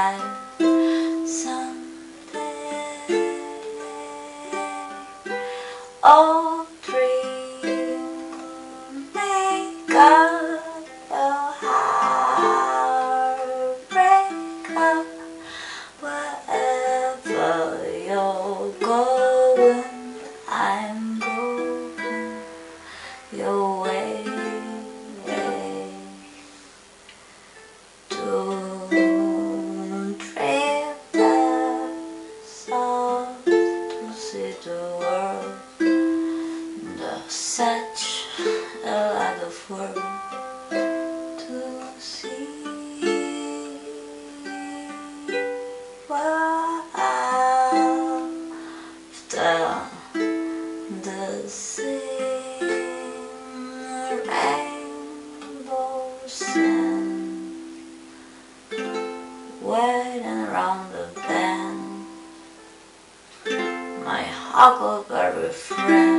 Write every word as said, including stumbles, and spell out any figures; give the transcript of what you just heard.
life someday. Oh, dream maker, your heart breaker, wherever you're going, I'm going your way. To dream there's out to see the world. There's such a lot of world to see. Well, after the same rainbows and waiting around the bend, my huckleberry friend.